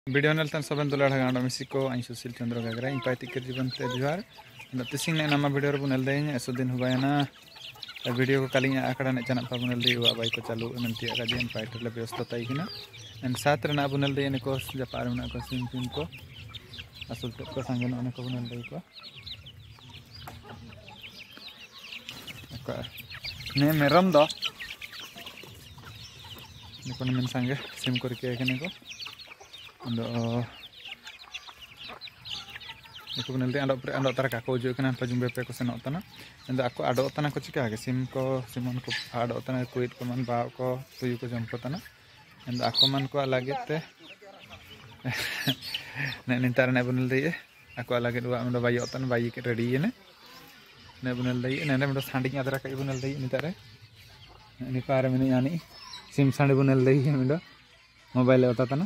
video नेलतन सबन दुलाड़ गांडो मिसिको आई सुशील चंद्र गागरा इन पाइति के जीवन ते जुहार तिसिंग ने नामा वीडियो रे बुनल देኝ एसो दिन हुबायना वीडियो को कालिंग आकड़ा ने चना पाबुनल दे वा बाई को चालू एमनती आका जे इन पाइट ले व्यवस्था ताइकिना एन साथ रे ना बुनल दे ने को जपार में को सिम सिम को असुल को संगे ने को बुनल दे को ने मेरम दो ने को मन संगे सिम करके कने को अंदो itu nanti ando tar kako ujuk kena pajung BP ko senok tana ando aku ado tana ko cika ke sim ko simon ko ado tana kuit ko man ba ko tuyu ko jampo tana ando aku man ko alage te ne nintar ne bunel dei aku alage dua ando bayi tana bayi ke ready ne ne bunel dei ne ando sanding adara ka bunel dei nitare ni pare meni yani sim sande bunel dei ando mobile ota tana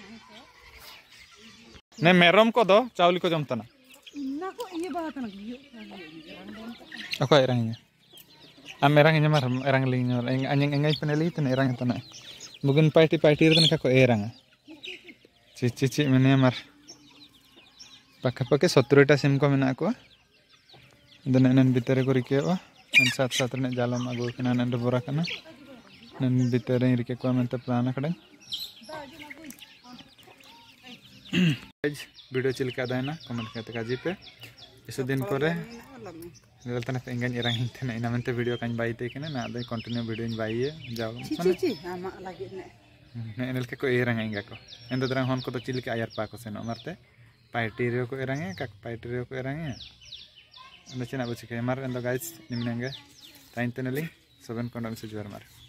ne merom ko do chauli ko jam tana aku erangnya am erangnya mar erang lingnya anjing engai peneli itu erang tana bukan party itu kan erang cici mene mar pakai 70 ta sim ko mena aku dan nan bitare ko rikewa an sat ne jalam agu kena nan bora kana nan bitare rike ko menta plana kadang video चिलका दायना comment करते काजी पे इस दिन पर गलतना एंगन एरंग हिंते ना मेंते video can't by ते कने ना दे कंटिन्यू वीडियो इन बाई जाओ चिची आमा लागे ने एनल के को एरंग इंगा को एंदो दरंग हन को तो चिलका आयर पा को सेनो मारते पार्टी रे को एरंग का पार्टी रे को एरंग अंदो चना बचिके मार एंदो गाइस निमनेंगे ताइंतनली 7 कोंडम से जुआर मार